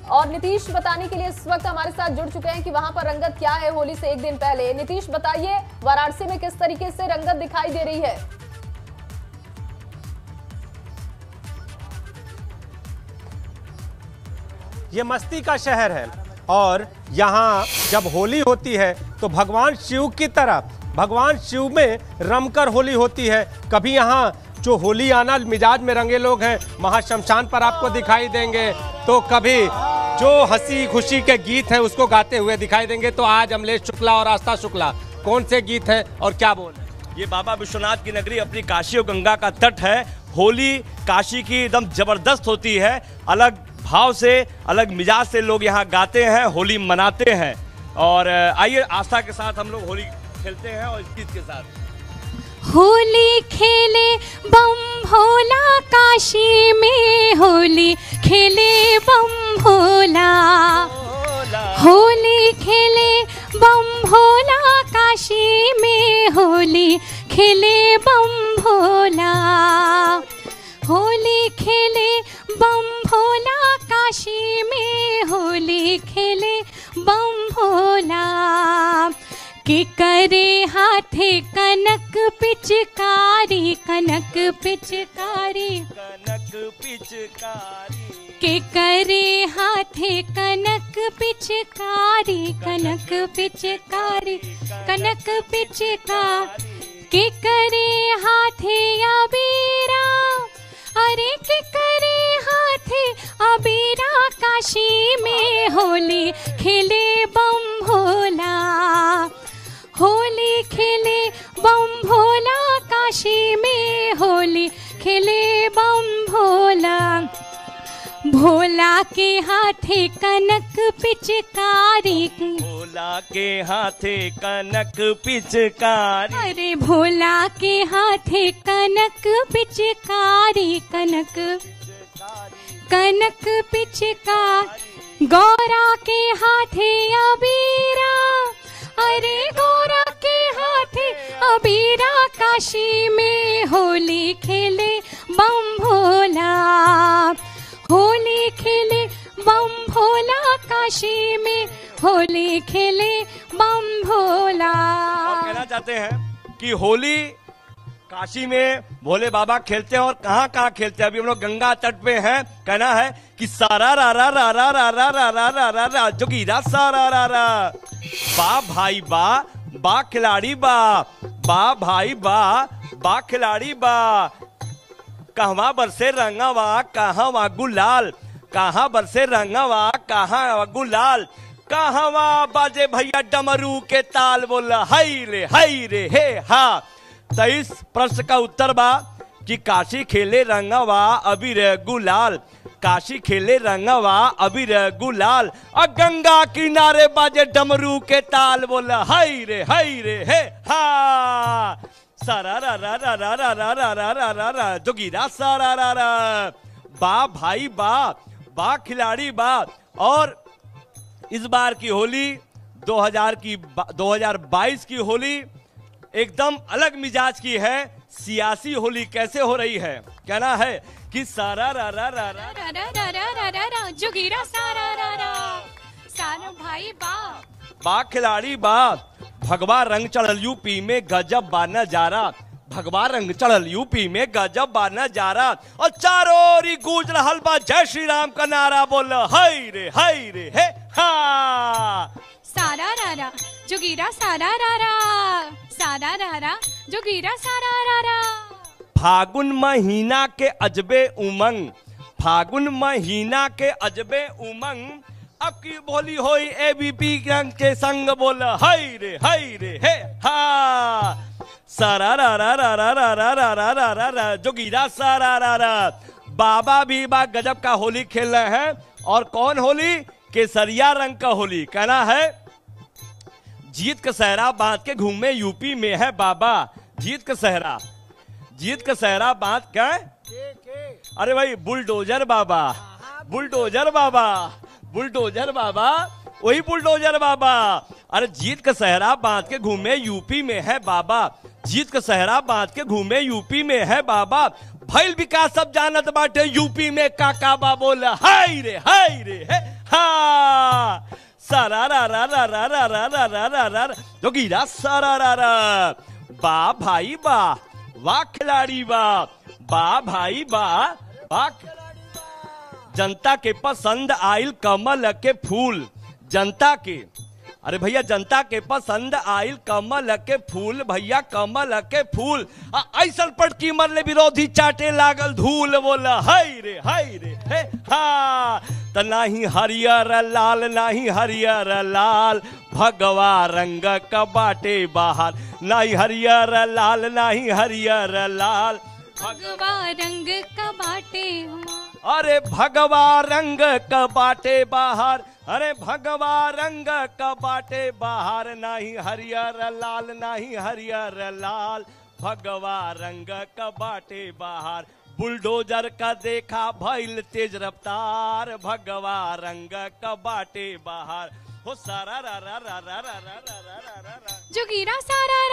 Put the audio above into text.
और नीतीश बताने के लिए इस वक्त हमारे साथ जुड़ चुके हैं कि वहां पर रंगत क्या है होली से एक दिन पहले। नीतीश बताइए, वाराणसी में किस तरीके से रंगत दिखाई दे रही है? ये मस्ती का शहर है और यहाँ जब होली होती है तो भगवान शिव की तरह भगवान शिव में रमकर होली होती है। कभी यहाँ जो होली आना मिजाज में रंगे लोग हैं महाशमशान पर आपको दिखाई देंगे, तो कभी जो हंसी खुशी के गीत हैं उसको गाते हुए दिखाई देंगे। तो आज अमलेश शुक्ला और आस्था शुक्ला कौन से गीत हैं और क्या बोल रहे हैं? ये बाबा विश्वनाथ की नगरी अपनी काशी और गंगा का तट है। होली काशी की एकदम जबरदस्त होती है, अलग भाव से अलग मिजाज से लोग यहाँ गाते हैं, होली मनाते हैं। और आइए आस्था के साथ हम लोग होली खेलते हैं और इस गीत के साथ। होली खेले बम भोला काशी में, होली खेले बम भोला, होली खेले बम भोला काशी में, होली खेले बम भोला, होली खेले बम भोला काशी में, होली खेले बम भोला। के करे हाथे कनक पिचकारी, कनक पिचकारी, कनक पिचकारी, के करे हाथे कनक पिचकारी, कनक पिचकारी, कनक पिचकारी, के करे हाथे अबीरा, अरे के करे हाथे अबीरा काशी में, होली खेले बम भोला, होली खेले बम भोला काशी में, होली खेले बम भोला। भोला के हाथे कनक पिचकारी, भोला के हाथे कनक पिचकारी, अरे भोला के हाथे कनक पिचकारी, कनक कनक पिचकारी, गौरा के हाथे अबीरा, अरे गौरा के हाथे अबीरा काशी में, होली खेले बम भोला, होली खेले बम भोला काशी में, होली खेले बम भोला। और कहना चाहते हैं कि होली काशी में भोले बाबा खेलते हैं और कहाँ कहाँ खेलते हैं। अभी हम लोग गंगा तट पे हैं। कहना है कि सारा रा रा रा रा रा रा रा रा रा रा रा जोगीरा सारा रा रा, बा भाई बा, बा खिलाड़ी बा, बा भाई बा, बा खिलाड़ी बा, कहवा बरसे रंगावा कहवा गुलाल, कहाँ बरसे रंगावा कहाँ गुलाल, कहवा बाजे भैया डमरू के ताल, बोला हाय रे हे हा। 23 प्रश्न का उत्तर बा कि काशी खेले रंगावा अबीर गुलाल, काशी खेले रंगावा अबीर गुलाल, और गंगा किनारे बाजे डमरू के ताल, बोला हाय रे हे हा। सारा रा रा रा रा रा रा रा रा रा रा रा जोगीरा सारा रा रा, बा भाई बा, बा खिलाड़ी बा। और इस बार की होली 2022 की होली एकदम अलग मिजाज की है। सियासी होली कैसे हो रही है? कहना है कि सारा रा रा रा रा रा रा रा रा रा रा रा जोगीरा सारा रा रा, सारा भाई बा, बा खिलाड़ी बा, भगवा रंग चढ़ल यूपी में गजब बा नजारा, भगवा रंग चढ़ल यूपी में गजब बा नजारा, और चारों ओर गूंज रहल बा जय श्री राम का नारा, बोल हाय रे हे हा। सारा रा रा जोगीरा सारा रा रा, सारा रा रा जोगीरा सारा रा रा। फागुन महीना के अजबे उमंग, फागुन महीना के अजबे उमंग, अब की बोली होई एबीपी रंग के संग, बोल हाय रे हे हा। सारा रा रा रा रा रा रा रा रा रा रा रा जोगीरा सारा रा रा। बाबा भी बा गजब का होली खेल रहे हैं। और कौन होली? केसरिया रंग का होली। कहना है जीत का सहरा बांध के घूमे यूपी में है बाबा, जीत का सहरा बांध क्या? अरे भाई बुलडोजर बाबा, बुलडोजर बाबा, बुलडोजर बाबा, वही बुलडोजर बाबा। अरे जीत का सहरा बांध के घूमे यूपी में है बाबा, जीत का सहरा बांध के घूमे यूपी में है बाबा, भइल विकास सब जानत बाटे यूपी में काका बा, बोल हाय रे हे हा। रा रा रा रा रा रा रा रा रा रा रा जोगीरा सारा रा रा। वाह भाई वाह, वाह खिलाड़ी वाह, वाह भाई वाह, वाह जनता के पसंद आइल कमल के फूल, जनता के, अरे भैया जनता के पसंद आइल कमल के फूल, भैया कमल के फूल। ऐसन पटकी मरले विरोधी चाटे लागल धूल, बोला हाय रे हे हा। त नाही हरियर लाल, नाही हरियर लाल, भगवा रंग का बाटे बाहर, नाही हरियर लाल, नाही हरियर लाल, भगवा रंग का बाटे, अरे भगवा रंग का बाटे बाहर, अरे भगवा रंग का बाटे बाहर, नाही हरियर लाल, नाही हरियर लाल, भगवा रंग का बाटे बाहर। बुलडोजर का देखा भइल तेज रफ्तार, भगवा रंग का बाटे बाहर। हो सारा रा रा रा रा रा रा रा रा रा, जोगीरा सारा